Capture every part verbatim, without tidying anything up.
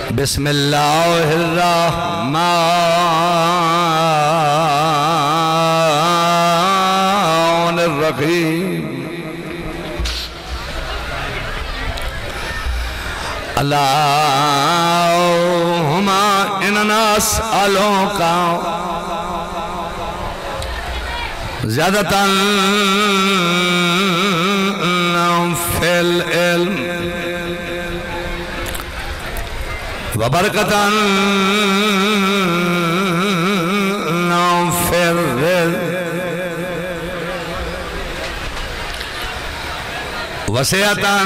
بسم اللہ الرحمن الرحیم اللہم اننا اسألوک زیادتاً فی العلم وبرکتاً فی الرزق وسعتاً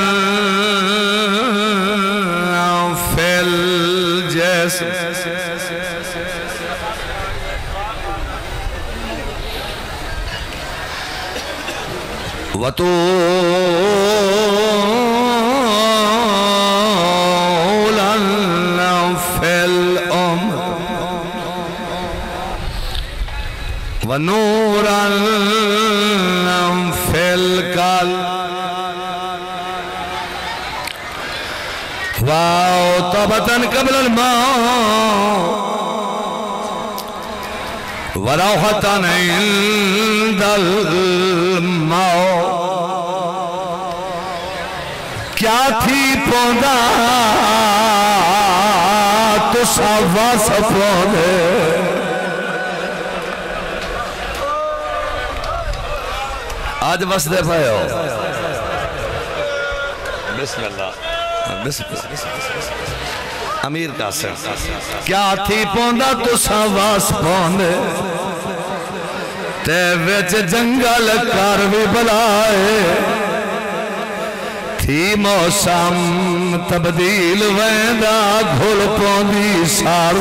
فی الجسم وطولاً فی العمر ونوراً فی القلب وتوبة قبل الموت وروحة عند الموت کیا تھی پوندا تو سوا سپوندے آج بس دے پائے ہو بسم اللہ بسم اللہ امیر قاسم کیا تھی پوندا تو سوا سپوندے تے وچ جنگل کر بھی بلائے تھی موسم تبدیل ویندا گھل پوندی سار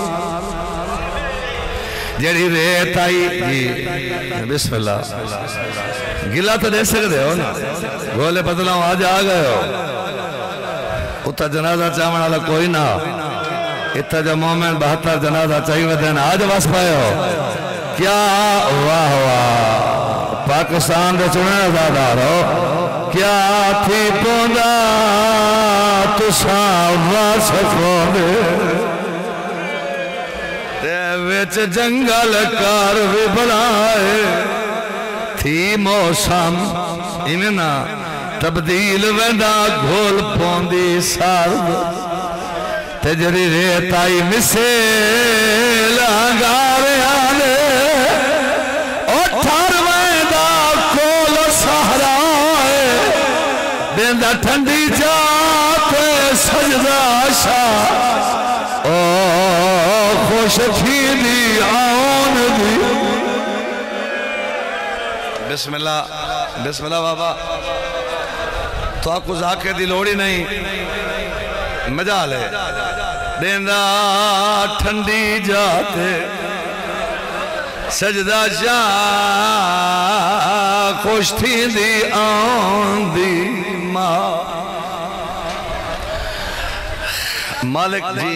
جڑی ریت آئی جی بسم اللہ گلہ تو دے سکتے ہو نا گولے بدلاؤں آج آ گئے ہو اتھا جنازہ چاہمن والا کوئی نہ اتھا جو مومن بہتر جنازہ چاہیے دینا آج بس پائے ہو کیا واہ واہ پاکستان دے چنے ازادار ہو کیا تھی پوندا تو ساوا سفوندے تے وچ جنگل کار بھی بلائے تھی موسم اننا تبدیل ویندا گھول پوندی سارد تے جری ریتائی مسیل آنگارے آنے اٹھار ویندا کول سہرائے دیندہ ٹھنڈی جاتے سجدہ شاہ او خوش تھی دی آن دی بسم اللہ بسم اللہ بابا تو آپ کو زاکے دی لوڑی نہیں مجال ہے دیندہ ٹھنڈی جاتے سجدہ شاہ خوش تھی دی آن دی ماں مالک جی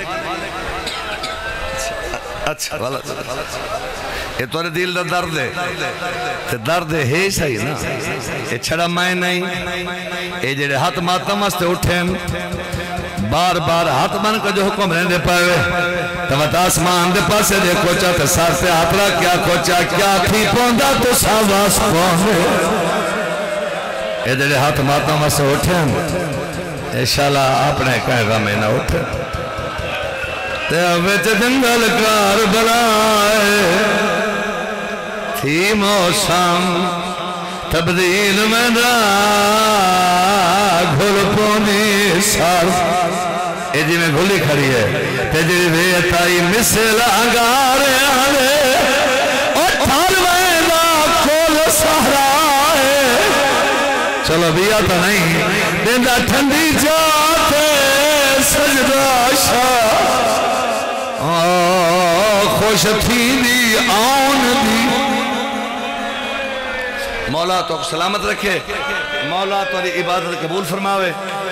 اچھا غلط یہ تو دل دا درد ہے درد ہے صحیح نا یہ چھڑا میں نہیں یہ جڑے ہاتھ ماتم استے اٹھیں بار بار ہاتھ بن کا جو حکم رہنے پائے تمہت آسمان دے پاسے دے کوچا تے سار پہ ہاتھ رہا کیا کوچا کیا تھی پوندا تو ساواس پوندے یہ جڑے ہاتھ ماتم استے اٹھیں انشاءاللہ اپنے کہیں گا میں نہ اٹھیں تے وچ جنگل کار بلائے تھی موسم تبدیل میں دا گھل پونی سار اے جی میں گھلی کھڑی ہے تے جی ریتائی مثل آنگارے آنے اٹھال میں دا کول سہرائے چلو بیا تو نہیں دیندہ ٹھنڈی جاتے سجدہ شاہ خوش تھی دی آن دی مولا تو سلامت رکھے مولا تو عبادت قبول فرماوے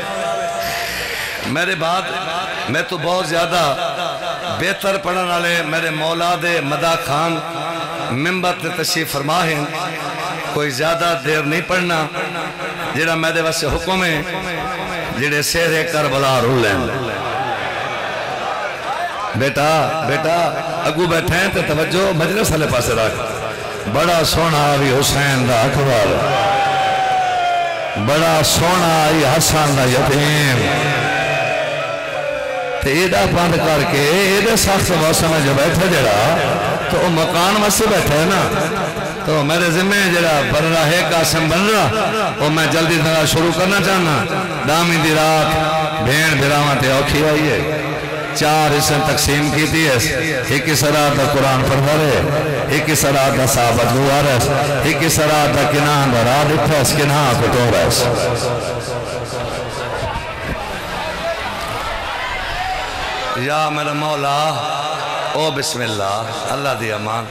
میرے بعد میں تو بہت زیادہ بہتر پڑھنے والے میرے مولا دے مدا خان ممبر تے تشریف فرما ہیں، کوئی زیادہ دیر نہیں پڑھنا، جڑا میرے واسطے حکم ہے جڑے سہرے کربلا رولیں بیٹا بیٹا اگو بیٹھے ہیں تو توجہ مجلس والے پاسے رکھ بڑا سونا بھی حسین دا اکبر بڑا سونا آئی حسن دا یتیم تے ایڈا پاند کر کے ایڈے سخت موسم میں جو بیٹھے جڑا تو وہ مکان واسطے بیٹھے ہے نا تو میرے ذمہ جڑا بن رہا ہے قاسم بن رہا وہ میں جلدی طرح شروع کرنا چاہنا دامی دی رات بھین بھراواں تے اوکھی ہوئی ہے چار اسے تقسیم کی تھی ایک اس رات دا قرآن پڑھا رہے ایک اس رات دا صحابت ہوا رہے ایک اس رات دا کنان دا رات اتھس کنان کو تو رہے یا میرا مولا او بسم اللہ اللہ دی امان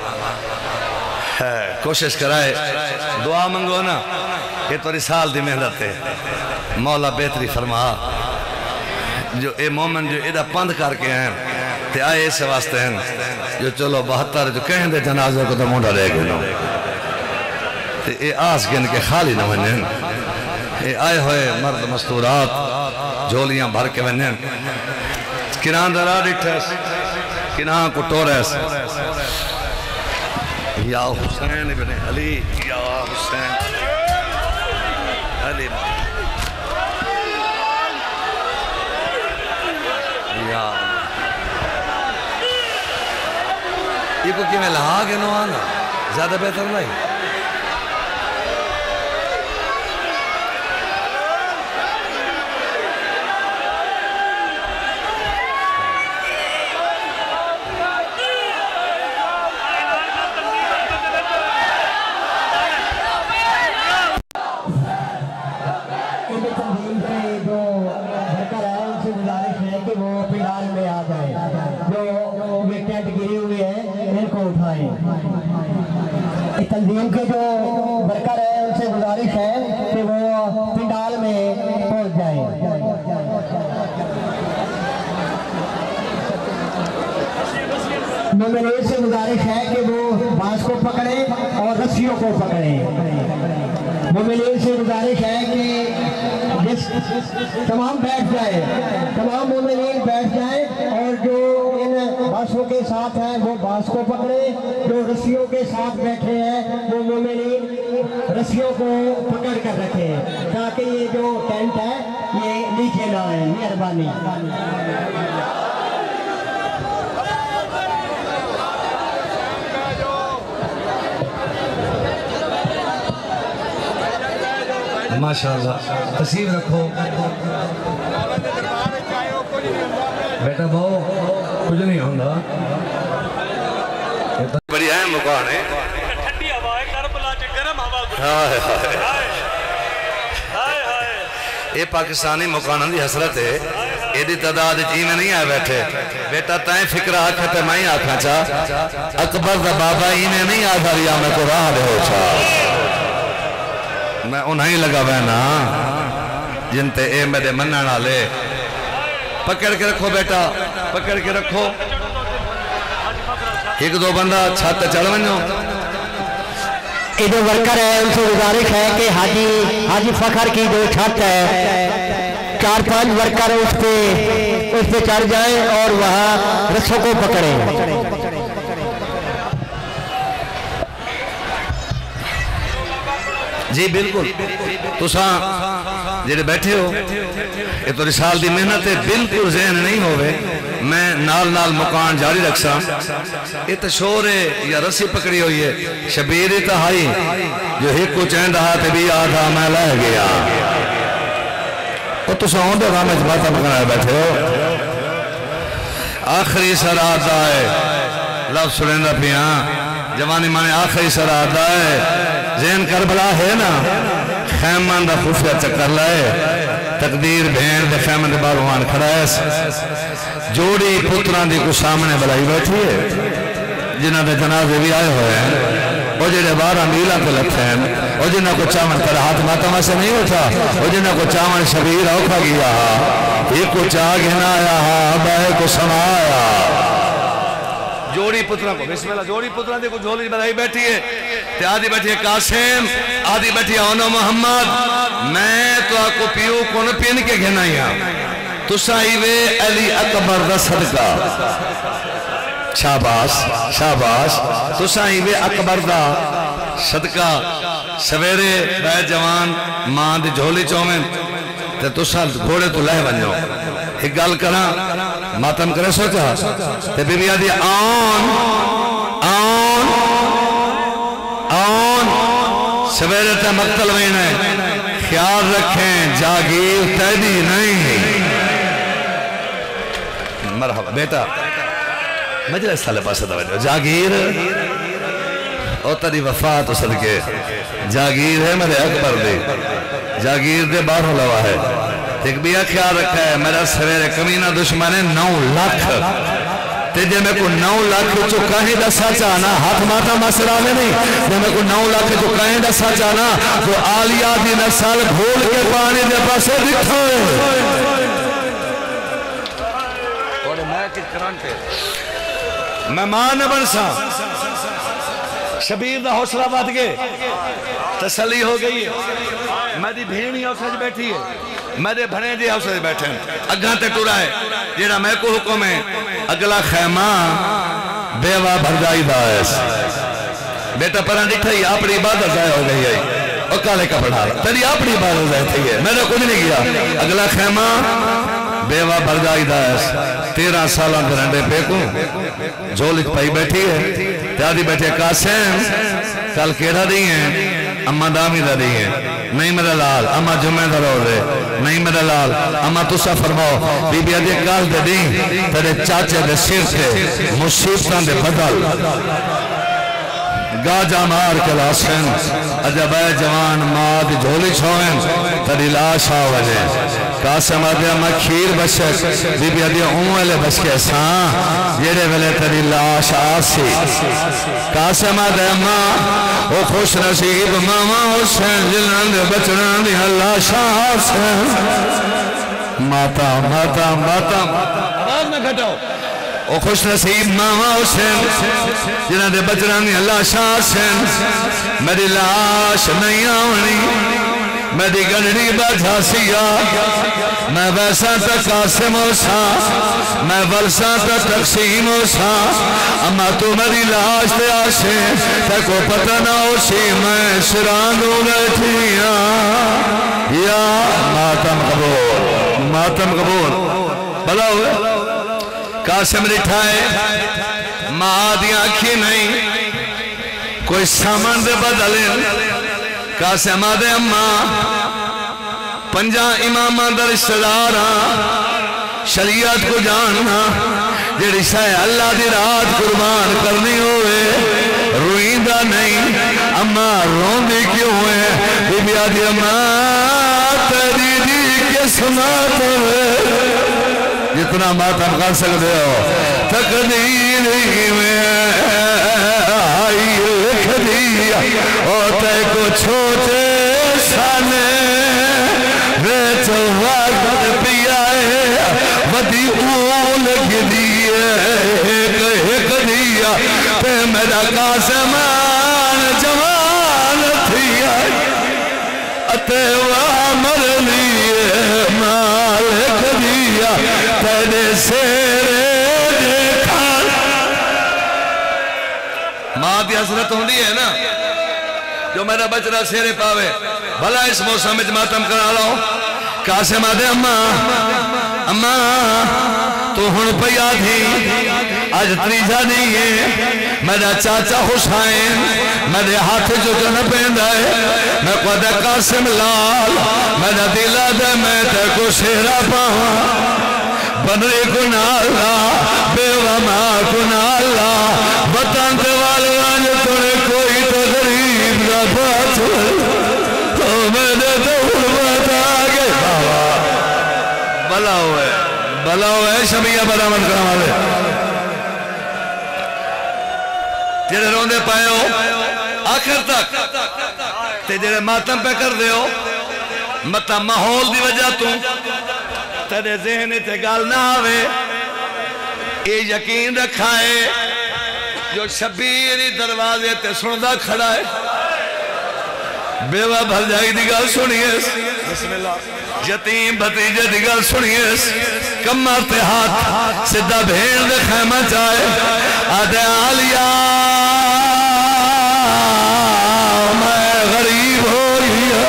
کوشش کرائے دعا منگو نا یہ تو رسال دی محنت ہے مولا بہتری فرما جو اے مومن جو ایدہ پند کر کے ہیں تے آئے اسے واسطے ہیں جو چلو بہتر جو کہیں دے جنازے کو تو مونڈا لے گئے نو تے اے آس گن کے خالی نہ ونن اے آئے ہوئے مرد مستورات جھولیاں بھر کے ونن کنان درا ڈٹھس کنان کو ٹورس یا حسین ابن علی یا حسین علی یہ کو کی میں لہا کے نو آنا زیادہ بہتر نہیں تنظیم کے جو ورکر ہیں ان سے گزارش ہے کہ وہ پنڈال میں پہنچ جائیں مومنین سے گزارش ہے کہ وہ بانس کو پکڑیں اور رسیوں کو پکڑیں مومنین سے گزارش ہے کہ جس تمام بیٹھ جائیں تمام مومنین بیٹھ جائیں اور جو ان بانسوں کے ساتھ ہیں وہ بانس کو پکڑیں جو رسیوں کے ساتھ بیٹھے ہیں وہ مومنین رسیوں کو پکڑ کر رکھیں تاکہ یہ جو ٹینٹ ہے یہ نیچے نہ آئے مہربانی ماشاءاللہ تصیب رکھو بیٹا بہو کچھ نہیں ہوندہ بڑی اہم مقام ہے ٹھنڈی ہوا ہے کربلا چ گرم ہوا یہ پاکستانی مقام دی حسرت ہے ایدی تعداد چی میں نہیں آئے بیٹھے بیٹا تائیں فکر آکھا تے میں ہی آکھا چاہ اکبر دا بابا ہی نے نہیں آدھا ریا میں کو راہ دے ہو چاہ میں انہیں لگا بہنا جن تے اے میرے مننا لے پکڑ کے رکھو بیٹا پکڑ کے رکھو ایک دو بندہ چھت چڑھ ونجو یہ جو ورکر ہے ان سے گزارش ہے کہ حاجی حاجی فخر کی جو چھت ہے چار پانچ ورکر اس پہ اس پہ چڑھ جائیں اور وہاں رسوں کو پکڑیں جی بالکل تو ساں جڑے بیٹھے ہو یہ تو رسال دی محنت ہے بالکل ذہن نہیں ہوئے میں نال نال مکان جاری رکھسا یہ تو شور ہے یا رسی پکڑی ہوئی ہے شبیر تہائی جو ہی کو چین رہا تے بھی آدھا میں لہ گیا تو ساں ہوندے گا میں جباتا پکڑائے بیٹھے ہو آخری سر آدھا ہے لفظ سنیں رہا پیاں جوانی مانے آخری سر آدھا ہے ذہن کربلا ہے نا خیمان دا خفیہ چکر لائے تقدیر بھین دے خیمان دے باروان کھڑا ہے جوڑی پتران دی کو سامنے بلائی بیٹھی ہے جنہ دے جنازے بھی آئے ہوئے ہیں وہ جنہ بارہ میلہ پہ لگتے ہیں وہ جنہ کو چاون پر ہاتھ ماتمہ سے نہیں ہوتا وہ جنہ کو چاون شبیر اوکھا گیا ایک کو چاہ گھنا آیا بائے کو سمایا جوڑی پتران کو بسم اللہ جوڑی پتران دے کو جھولی بلائی بیٹھی ہے تے آدھی بیٹھی ہے قاسم آدھی بیٹھی ہے انو محمد میں تو آپ کو پیو کون پین کے گھنائی ہاں تو صاحبے علی اکبر دا صدقہ شاباش شاباش تو صاحبے اکبر دا صدقہ سویرے بے جوان ماں دی جھولی چومن تے تو سال گھوڑے تو لہ بن جاؤ ایک گال کرا ماتم کرے سوچا تے بی بی آدھی آن آن آن سویرے تے مقتل وین ہے خیال رکھیں جاگیر تیدی نہیں مرحبا بیٹا مجلس سالے پاسے توجہ جاگیر او تری وفات صدقے جاگیر ہے میرے اکبر دے جاگیر دے باہر لوا ہے ایک بھی خیال رکھا ہے میرا سویرے کمینہ دشمن ہے نو لاکھ تجھے میں کو نو لاکھ جو کہیں دسا چاہنا ہاتھ ماتا مسئلہ میں نہیں جے میں کو نو لاکھ جو کہیں دسا چاہنا جو آلیہ دی نسل بھول کے پانی دے پاسے دکھا ہے میں ماں نہ بنسا شبیر دا حوصلہ بات گئے تسلی ہو گئی ہے میں دی بھینی حوصلہ بیٹھی ہے میں دے بھنے دی حوصلہ بیٹھے ہیں اگھاں تے ٹورا ہے جیڑا میں کو حکم ہے اگلا خیمہ بیوہ بھرجائی دائس بیٹا پران دکھتا ہی اپنی عبادت ضائع ہو گئی ہے اور کالے کا پڑھا رہا تیری اپنی عبادت ضائع تھی ہے میں نے کچھ نہیں کیا اگلا خیمہ بیوہ بھرجائی دائس تیرہ سالہ درنڈے پیکوں جھولک پائی بیٹھی ہے تیادی بیٹھے قاسم کل کیڑا دی ہیں اممہ دامی دا دی ہیں نہیں میرا لال اممہ جمعہ دا رو رہے نہیں میرا لال اممہ تسا فرماؤ بی بی آدھی کال دے دی تیرے چاچے دے سیر سے مصیبتان دے بدل گاجہ مار کے لاسن عجب اے جوان ماد جھولی چھوئن تری لاش آوجے قاسم آدھے اممہ کھیر بشک بی بی آدھے اونویلے بشکے ساں جیڑے ویلے تری لاش آسی قاسم آدھے اممہ او خوش نصیب ماما حسین جلن دے بچنان دی اللہ شاہ حسین ماتا ماتا ماتا آواز نہ گھٹاؤ او خوش نصیب ماما حسین جلن دے بچنان دی اللہ شاہ حسین میری لاش نہیں آونی میری گنڈی بجھا سیا میں ویسا تا قاسم ہو سا میں ولسا تا تقسیم ہو سا اما تو میری لاش دے آشے تے کو پتہ نہ ہو سی میں شرانوں بیٹھیا یا ماتم قبول ماتم قبول بلا ہوئے قاسم لٹھائے ماں دی آنکھی نہیں کوئی سامان دے بدلے قاسم آدھے اممہ پنجا امامہ در رشتہ دارا شریعت کو جاننا جڑی شاہ اللہ دی رات قربان کرنی ہوئے روئیندہ نہیں اممہ روندی کیوں ہے بی بی آدھی اممہ تیری دی قسمت ہوئے جتنا ماتم کر سکتے ہو تقدیری میں آئی لکھ دیا اور تے کو چھوٹے سانے ویچ وقت پیا ہے ودی اول گدی ایک ایک دیا تے میرا قاسمان جوان تھیا اتے وامر لیے مالک دیا تیرے سیرے دیکھان ماں دی حضرت ہوندی ہے نا جو میرا بچرا سیرے پاوے بھلا اس موسم میں ماتم کرا لاؤ قاسم آدھے اممہ اممہ تو ہن پیا تھی آج تریجہ نہیں ہے میرا چاچا حسین میرے ہاتھ جو جن پیندہ ہے میں قدر قاسم لال میرا دلہ دے میں تے کو سیرہ پاواں بنری کو نالا بیوہ ماں کو نالا وطن دے والوان توڑے کوئی تو غریب نہ بات تو میں نے دور بتا گئے بلا ہوئے بلا ہوئے شبیہ برامت کرام آلے جیڑے روندے پائے ہو آخر تک تے جیڑے ماتم پہ کر دے ہو مطا ماحول دی وجہ تو تیرے ذہن تے گال نہ آوے اے یقین رکھائے جو شبیری دروازے تے سندہ کھڑا ہے بیوہ بھرجائی دی گل سنیے یتیم بھتیجے دی گل سنیے کمر تے ہاتھ سدھا بھیڑ دے خیمہ چاہے آدھے آلیا میں غریب ہو گیا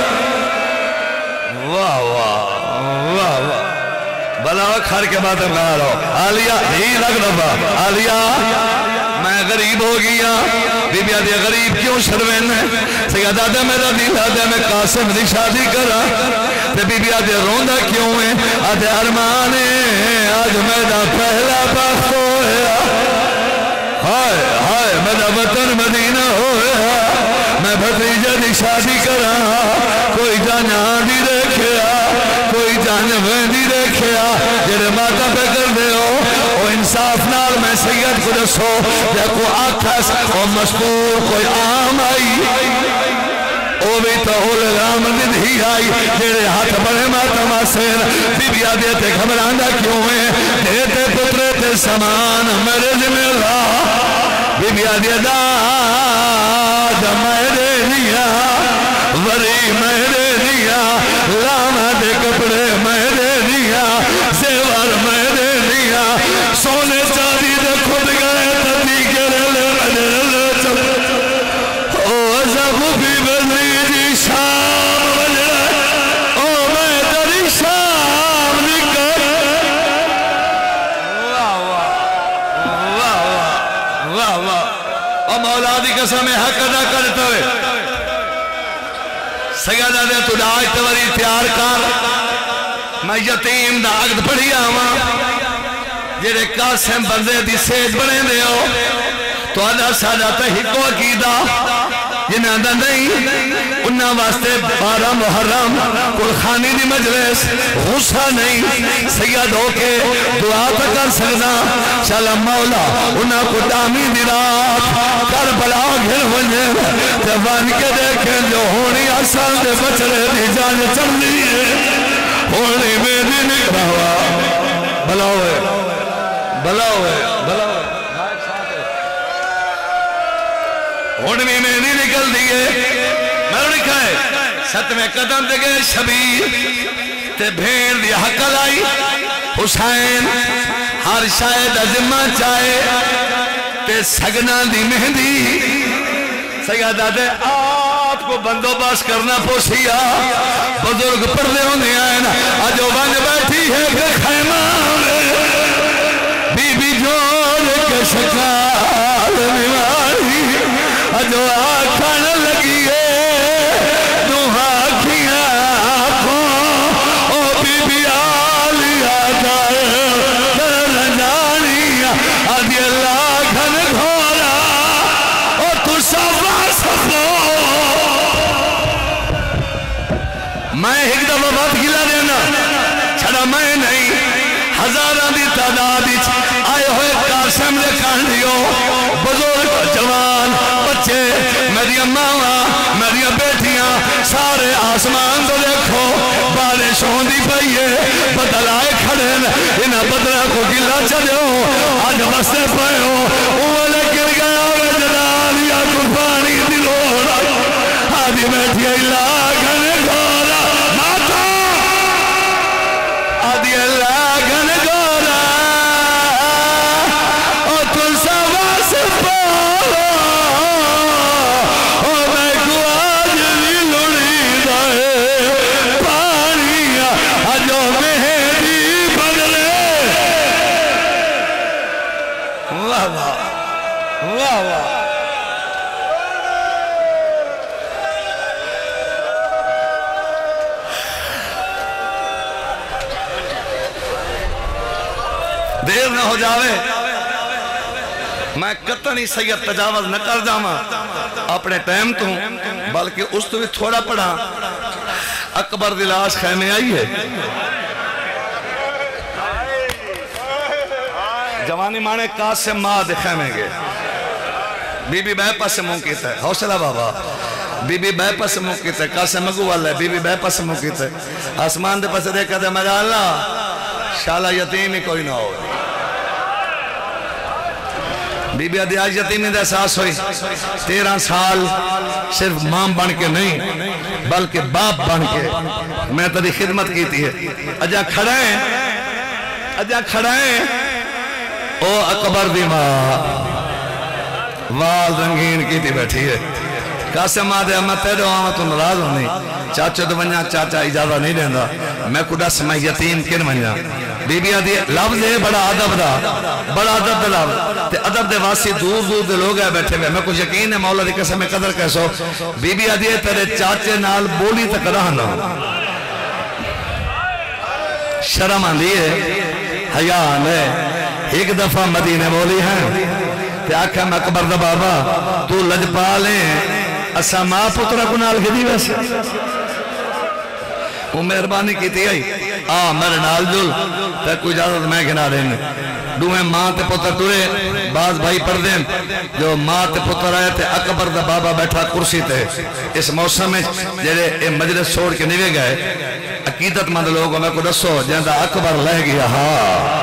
واہ واہ واہ واہ بلا کھر کے بات کہا رہو آلیا ہی لگ ربا آلیا میں غریب ہو گیا بی بی آدھے غریب کیوں شروین ہے سیدہ آدھے میرا دل آدھے میں قاسم دی شادی کرا تے بی بی آدھے روندہ کیوں ہے آدھے ارمانے آج میرا پہلا بخت ہویا ہائے ہائے میرا وطن مدینہ ہویا میں بھتیجہ دی شادی کرا کوئی جانیاں دی دیکھیا کوئی جانویں دی دیکھیا جڑے ماتا پہ کر دے ہو او انصاف نال میں سید کو دسو دیکھو آکھس او مشکور کوئی عام آئی او بھی تو رام دن ہی آئی جڑے ہاتھ بڑے ماتم آسین بی بی آدھے تے گھبراندہ کیوں ہیں دیتے پترے تے سامان میرے ذمہ اللہ بی بی آدھے داد میرے نیا وری میرے نیا لاما دے کپڑے میرے نیا زیور میرے نیا سونے چاندی دے خود گئے تبھی گرے لے مجرے چل او زبو بھی بزری جی شام بجرے او میں تری شام نکر واہ واہ واہ واہ واہ او مولا دی قسم حق ادا کرتا ہوئے سیدہ دے تو ڈاج توری تیار کر میں یتیم دا عقد پڑھی آواں جڑے قاسم بندے دی سیج بنے دے ہو تو آدھا سادہ تحقیق و عقیدہ جنہاں دا نہیں انہاں واسطے بارہ محرم قرخانی دی مجلس غصہ نہیں سید ہو کے دعا تا کر سکنا چلا مولا انہاں کو دامی دی رات کر بلا گھر ونجے جوان کے دیکھیں جو ہونی آسان دے بچرے دی جان چڑھ لیے ہونی میری نکرا ہوا بلا ہوئے بلا ہوئے بلا ہوئے ہونی میری نکل دیئے میں نے لکھا ہے ستویں قدم دے گئے شبیر تے بھیڑ دی حق لائی حسین ہر شاید عظمہ چاہے تے سگنا دی مہندی سیدہ دے آپ کو بندوبست کرنا پوسیا بزرگ پردے ہونے آئے نا آجو بن بیٹھی ہے پھر خیمہ بی بی جوڑ کے شکال بیماری آجو آکھن لگی ہے دوہا کیا آنکھوں او بی بی آلی آدھائے در رجانی آدھی اللہ گھن گھولا او تو سوا سفو میں ایک دفعہ بات گلا دینا چھڑا میں نہیں ہزاران دی تعداد آئے ہوئے قاسم نے کہانیوں بزرگ جوان بچے میری ماما میری بیٹیاں سارے آسمان تو دیکھو بارش ہوندی پئیے بدل آئے کھڑے انہاں بدلہ کو گلا چلے ہو آج مستے پائے ہو اوہ گر گیا ہوئے جلال یا قربانی دلوڑا آدھی بیٹھی اللہ گھنے گھوڑا ماتا آدھی اللہ گھنے گھوڑا او تل سوا سے پاؤ او میں کو آج بھی لڑی دائے پانی آجو مہدی بدلے واہ واہ واہ واہ دیر نہ ہو جاوے میں قطنی سید تجاوز نہ کر جاما اپنے ٹائم تو بلکہ اس تو بھی تھوڑا پڑھا اکبر دلاش خیمے آئی ہے جوانی مانے قاسم ماں دے خیمے گے بی بی بے پاس سے ممکن ہے حوصلہ بابا بی بی بے پاس سے ممکن ہے قاسم مگو والا ہے بی بی بے پاس سے ممکن ہے آسمان دے پاس دیکھا دے میرا اللہ شالا یتیم ہی کوئی نہ ہو بی بی آدھی آج یتیمی دا احساس ہوئی تیرہ سال صرف ماں بن کے نہیں بلکہ باپ بن کے میں تیری خدمت کی تھی ہے اجا کھڑائیں اجا کھڑائیں او اکبر دی ماں وال رنگین کی تھی بیٹھی ہے قاسم آدھے اما تیرے وہاں تو نراز ہو نہیں چاچے تو بنیا چاچا اجازہ نہیں دیندہ میں کڈا سمیں یتیم کن بنیا بی بی آدھی لفظ ہے بڑا عدب دا بڑا عدب دا لفظ تے عدب دے واسی دور دور دے لوگ ہے بیٹھے ہوئے میں کچھ یقین ہے مولا دی قسم میں قدر کیسو بی بی آدھی ہے تیرے چاچے نال بولی تک رہنا شرم آندھی ہے حیان ہے ایک دفعہ مدینہ بولی ہے تے آکھا میں اکبر دا بابا تو لجپا لیں اسا ماں پترہ کو نال گدی ویسے وہ مہربانی کی تھی آئی آہ میرے نال جل تے کوئی اجازت میں گنا دینے دوہیں ماں تے پتر ٹورے بعض بھائی پڑھ دیں جو ماں تے پتر آئے تے اکبر دا بابا بیٹھا کرسی تے اس موسم میں جیرے اے مجلس چھوڑ کے نوے گئے عقیدت مند لوگوں میں کو دسو جہاں اکبر لہ گیا ہاں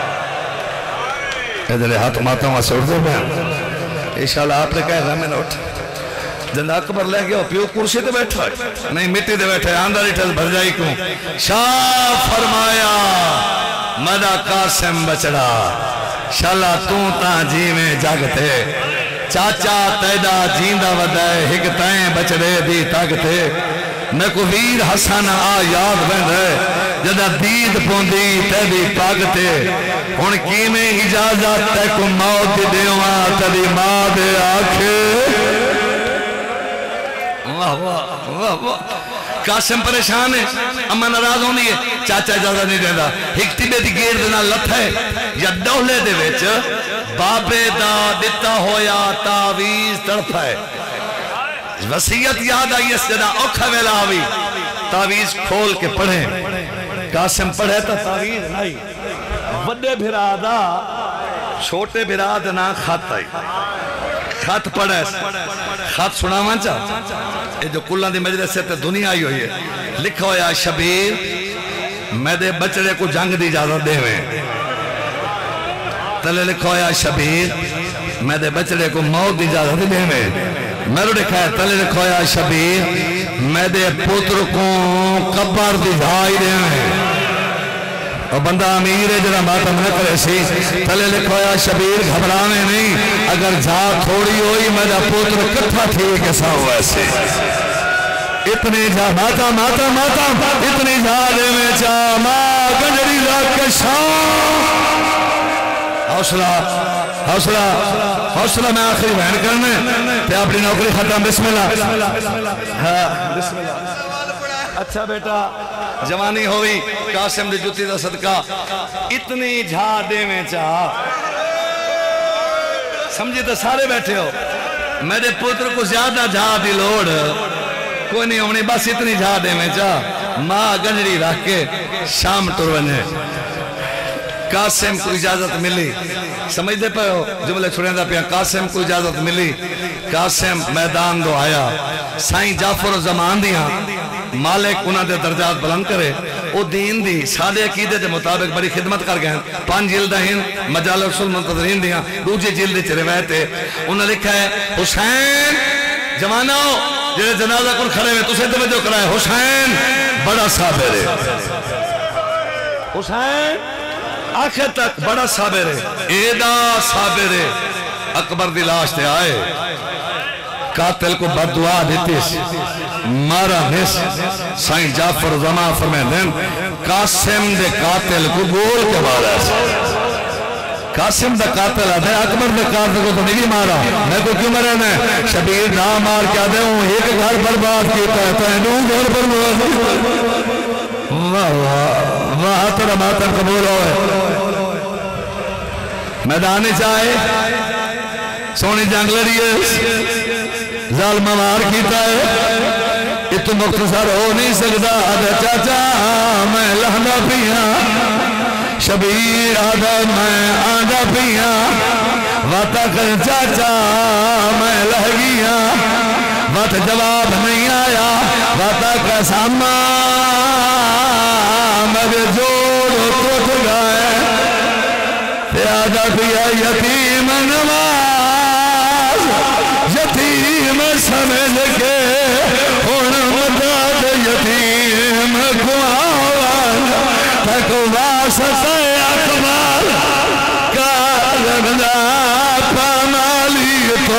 ادھر ہاتھ ماتا وہاں سے اٹھتے ہیں انشاءاللہ آپ نے کہا ہے میں نے اٹھا جہاں اکبر لہ گیا پیو کرسی تے بیٹھا ہے نہیں مٹی تے بیٹھا ہے آندھا ریٹھل بھر جائی کیوں شاہ فرمایا مدہ قاسم بچڑا شالا تو تا جی میں جاگتے چاچا تیدا جیندہ ودائے ہک تائیں بچڑے دی تاگتے میں کو ویر حسن آ یاد بند ہے جدہ دید پوندی تیدی پاگتے ان کی میں اجازت تے کو موت دیواں تیدی ماں دے آکھے واہ واہ واہ واہ قاسم پریشان ہے اما ناراض ہونی ہے چاچا اجازت نہیں دینا ایک تیبے دی گیر دینا لت ہے یا دولے دے ویچ بابے دا دیتا ہویا تعویز طرف ہے وسیعت یاد آئی اس جنا اوکھا ویلا آوی تعویز کھول کے پڑھیں قاسم پڑھے تا تعویز نہیں بڑے بھرادا چھوٹے بھرادا خط آئی خط پڑھے خط سنا مانچا یہ جو کلان دی مجلس سے تے دنیا آئی ہوئی ہے لکھا ہویا شبیر میں دے بچڑے کو جنگ دی اجازت دے ہوئے تلے لکھا ہویا شبیر میں دے بچڑے کو موت دی اجازت دے ہوئے میں رو لکھا ہے تلے لکھا ہویا شبیر میں دے پتر کو قبر دی جھائی دے ہوئے اور بندہ امیر ہے جنہ ماتم نہ کرے سی تلے لکھا ہویا شبیر گھبرانے نہیں اگر جھا تھوڑی ہوئی میں دے پتر کتھا ٹھیک ایسا ہوا ایسے اتنی جا ماتا ماتا ماتا اتنی جا دے میں چا ماں گنجری راک کے شام حوصلہ حوصلہ حوصلہ میں آخری بہن کرنے تے اپنی نوکری ختم بسم اللہ ہاں بسم اللہ اچھا بیٹا جوانی ہوئی قاسم دی جوتی دا صدقہ اتنی جھا دے میں چاہ سمجھے تو سارے بیٹھے ہو میرے پتر کو زیادہ جھا دی لوڑ کوئی نہیں ہونی بس اتنی جھا دے میں چاہ ماں گنجری رکھ کے شام ٹرونے قاسم کو اجازت ملی سمجھ دے پہ ہو جملے چھوڑیں دا پیا قاسم کو اجازت ملی قاسم میدان دو آیا سائیں جعفر و زمان دیاں مالک انہاں دے درجات بلند کرے او دین دی سادے عقیدے دے مطابق بڑی خدمت کر گئے پانچ جلدہ ہیں مجال رسول منتظرین دیاں دوجہ جلد چھ روایت ہے انہاں لکھا ہے حسین جوانو جنہیں جنازہ کن کھڑے ہوئے تو سے توجہ کرائے حسین بڑا صابر ہے حسین آخر تک بڑا صابر ہے ایدہ صابر ہے اکبر دی لاش تے آئے قاتل کو بددعا دیتی مارا نس سائن جعفر زمان فرمائے دیں قاسم دے قاتل کو گول کے مارا قاسم دا قاتل آدھے اکبر دے قاتل کو تو نہیں مارا میں کو کیوں مرے میں شبیر نہ مار کے آدھے ہوں ایک گھر برباد کیتا ہے تو انہوں گھر برباد واہ واہ واہ ترہ ماتم قبول ہوئے میدانی چاہے سونی جنگ لڑیے ظالمہ مار کیتا ہے یہ تو مختصر ہو نہیں سکتا آدھے چاچا میں لہنا پیاں شبیر آدھے میں آدھا پیاں واتا کر چاچا میں لہ گیا وات جواب نہیں آیا واتا کر ساما میرے جوڑ ٹوٹ گئے آدھا پیا یتیم نواز ستے اکبر کارم دا پامالی تو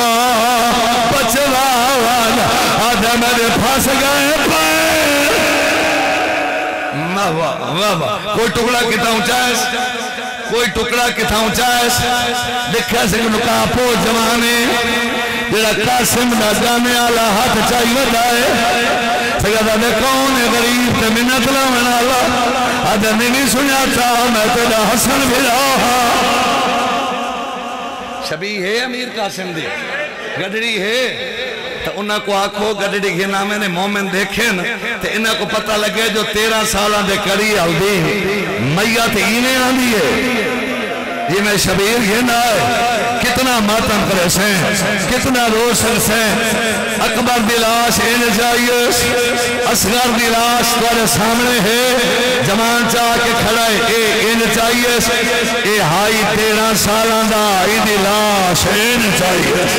بچواوان آدھے میرے پھاس گئے پیر واہ واہ کوئی ٹکڑا کتا اونچائس کوئی ٹکڑا کتا اونچائس لکھا سے نکا پو جوانے جڑا قاسم نہ جانے آلہ ہاتھ چاہی ودائے سگدہ دے کون غریب تے منت لامن آلہ آدھے نہیں سنیاتا میں تیرا حسن بھی رہا شبیہ ہے امیر قاسم دی گڑڑی ہے تو انہاں کو آکھو گڑڑی کے نامے نے مومن دیکھیں تو انہاں کو پتہ لگے جو تیرہ سالہ دے کری آلدی میت اینے آندی ہے یہ میں شبیر یہ نہ ہے کتنا ماتم کرے سیں کتنا روشن سیں اکبر دلاش این جائیس اصغر دلاش تورے سامنے ہے جمان چاہ کے کھڑائے اے این جائیس اے ہائی تیرہ سالان دا ای دلاش این جائیس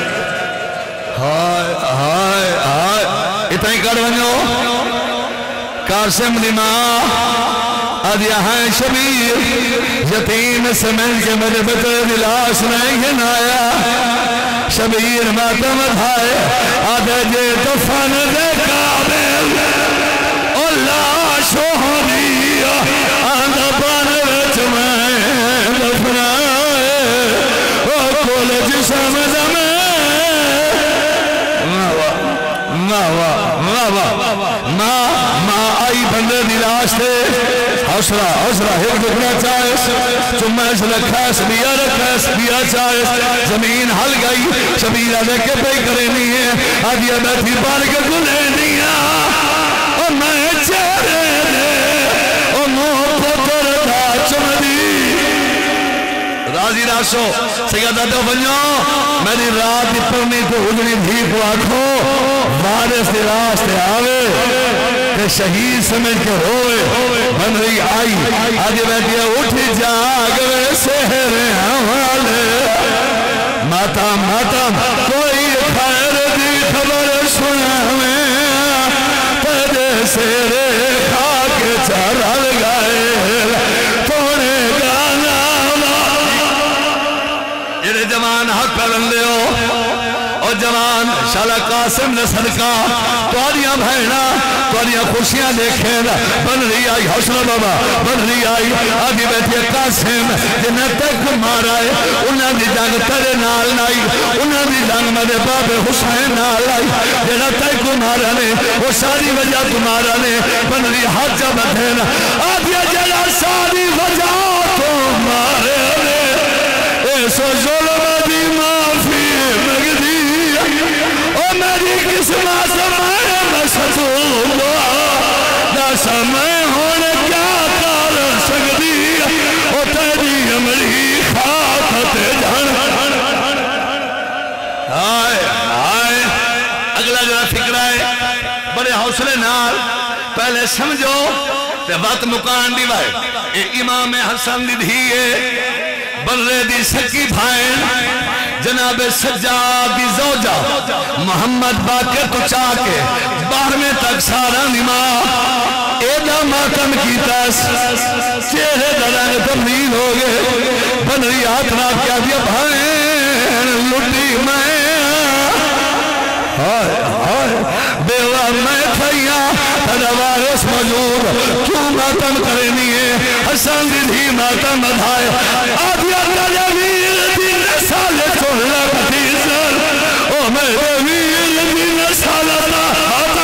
ہائے ہائے ہائے اتنی کر بنو قاسم نماں آدھ یہاں شبیر یتیم سے مل کے میرے بطر دلاش نہیں آیا شبیر ماتم دھائے آدھے جے دفن دے قابل اللہ شہری آدھا پانے وچ میں دفنائے اور کھول جسم زمین ماں ماں آئی بندے دلاش تھے حسرہ حسرہ ایک دکھنا چاہیس چمائش رکھاس بیا رکھاس بیا چاہیس زمین حل گئی شبیرہ دے کے پہ کرے نہیں ہے آدھیا بیٹھی بار کے گلے نہیں ہے اور میں چہرے دے اور مو پتر دا چمدی راضی راسو سیدہ دو بنیو میری رات پرنی کو اجنی بھی کو آکھو وارث دلاش تے آوے کہ شہید سمجھ کے ہوئے بن رہی آئی آگے بیٹھے اٹھ جاگ وے سہر حوالے ماتم ماتم کوئی خیر دی خبر سنا میں تیرے سیرے خاک چرل گئے توڑے گانا یہ جوان حق پلن لے ہو اور جوان شالا قاسم نے صدقہ توڑیاں بھائنا توڑیاں خوشیاں دیکھیں بن رہی آئی حسن بابا بن رہی آئی آگے بیٹھے قاسم جنہیں تک مارا ہے انہاں دی جنگ ترے نال نائی انہاں دی جنگ میرے باب حسین نال آئی جنہیں تک مارا نے وہ ساری وجہ تمہارا نے بن رہی حج جب دھینا آگے جنہیں ساری وجہ تمہارے نے ایسو ظلم دی معافی مگدی اور میری قسمت میں مشتوم نہ سمیں ہونے کیا کر سکتی اور تیری امری خاکت جھن آئے آئے اگلا جنہ فکر آئے بڑے حوصلے نال پہلے سمجھو تے وقت مکان دی بھائی اے امام حسن دی دھیئے بلے دی سکی بھائیں جناب سجاد دی زوجہ محمد باقر تو چاہ کے بارہویں تک سارا نماں ایدہ ماتم کی تس چہرے درائے تبدیل ہو گئے بن رہی ہاتھ رات کیا دیا بھائیں لٹی میں ہائے ہائے بیوہ میں تھیا تدوارس موجود کیوں ماتم کرنی ہے حسن دی دھی ماتم بدھائے آدھیا تجویر دی نسال چولہ کتیزر او میرے ویر دی نسال آتا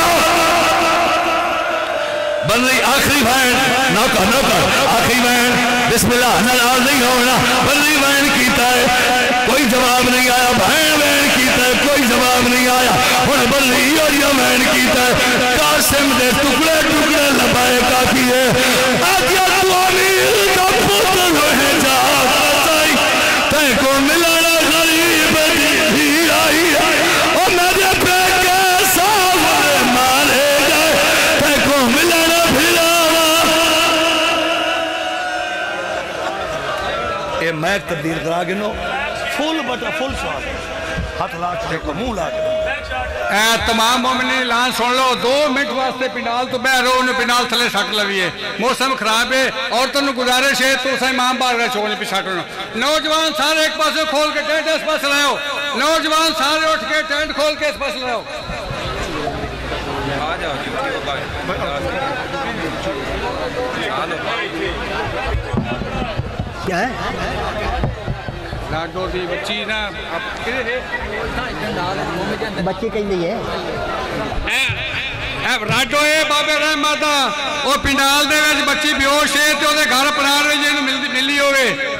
بن رہی آخری بہن نوکر نوکر آخری بہن بسم اللہ نراز نہیں ہونا بن رہی بہن کیتا ہے کوئی جواب نہیں آیا بہن بہن کیتا ہے کوئی جواب نہیں آیا اور بن رہی اور یہ بہن کیتا ہے قاسم دے ٹکڑے ٹکڑے لبائے کافی ہے آگیا تو امیر کا پتر ہوئے جا بچائی تین کو ملانا غریب دی آئی اور میرے پہ کیسا مارے گئے تین کو ملانا بھیلاوا اے میک تبدیل کرا گنو فل بٹا فل سوال ہاتھ لاکھ کو موں لاکھ اے تمام مومنین اعلان سن لو دو منٹ واسطے پنڈال تو بہ رہو انہیں پنڈال تھلے سٹ لویے موسم خراب ہے عورتوں نے گزارش ہے تو اسے امام باغ رہے چھوڑنے پہ سٹ ہونا نوجوان سارے ایک پاسے کھول کے ٹینٹ اس پاس لائے ہو نوجوان سارے اٹھ کے ٹینٹ کھول کے اس پاس لائے ہو کیا ہے لاڈو دی بچی نا بچی کہیں نہیں ہے راڈو اے بابے رحمت او پنڈال دے وچ بچی بیوش ہے تے او دے گھر پرار جے نوں ملدی ملی ہوئے